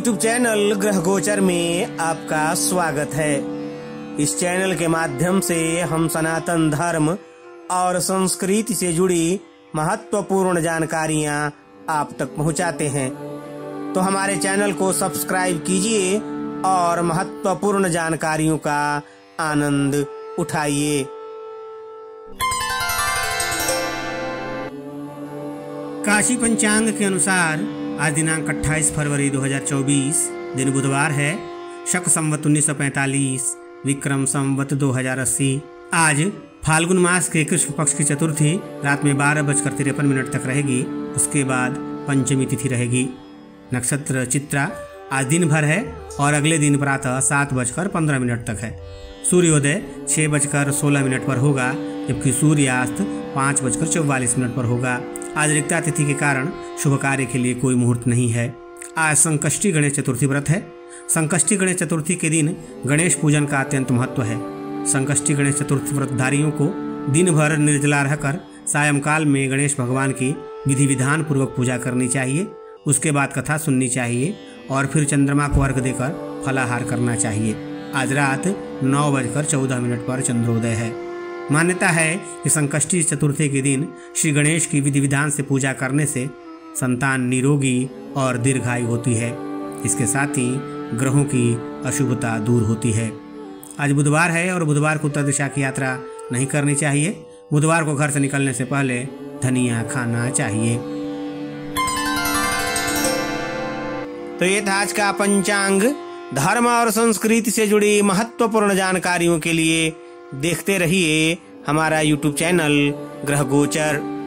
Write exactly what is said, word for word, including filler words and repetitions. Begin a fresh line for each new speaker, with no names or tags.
YouTube channel ग्रह गोचर में आपका स्वागत है। इस चैनल के माध्यम से हम सनातन धर्म और संस्कृति से जुड़ी महत्वपूर्ण जानकारियां आप तक पहुंचाते हैं, तो हमारे चैनल को सब्सक्राइब कीजिए और महत्वपूर्ण जानकारियों का आनंद उठाइए। काशी पंचांग के अनुसार आज दिनांक अट्ठाईस फरवरी दो हज़ार चौबीस, दिन बुधवार है। शक संवत उन्नीस सौ पैंतालीस, विक्रम संवत दो हज़ार अस्सी। आज फाल्गुन मास के कृष्ण पक्ष की चतुर्थी रात में बारह बजकर तिरपन मिनट तक रहेगी। उसके बाद पंचमी तिथि रहेगी। नक्षत्र चित्रा आज दिन भर है और अगले दिन प्रातः सात बजकर पंद्रह मिनट तक है। सूर्योदय छः बजकर सोलह मिनट पर होगा, जबकि सूर्यास्त पाँच बजकर चौवालीस मिनट पर होगा। आज रिक्ता तिथि के कारण शुभ कार्य के लिए कोई मुहूर्त नहीं है। आज संकष्टी गणेश चतुर्थी व्रत है। संकष्टी गणेश चतुर्थी के दिन गणेश पूजन का अत्यंत महत्व है। संकष्टी गणेश चतुर्थी व्रतधारियों को दिन भर निर्जला रहकर सायंकाल में गणेश भगवान की विधि विधान पूर्वक पूजा करनी चाहिए। उसके बाद कथा सुननी चाहिए और फिर चंद्रमा को अर्घ देकर फलाहार करना चाहिए। आज रात नौ बजकर चौदह मिनट पर चंद्रोदय है। मान्यता है कि संकष्टी चतुर्थी के दिन श्री गणेश की विधि विधान से पूजा करने से संतान निरोगी और दीर्घायु होती है। इसके साथ ही ग्रहों की अशुभता दूर होती है। आज बुधवार है और बुधवार को उत्तर दिशा की यात्रा नहीं करनी चाहिए। बुधवार को घर से निकलने से पहले धनिया खाना चाहिए। तो ये था आज का पंचांग। धर्म और संस्कृति से जुड़ी महत्वपूर्ण जानकारियों के लिए देखते रहिए हमारा यूट्यूब चैनल ग्रह गोचर।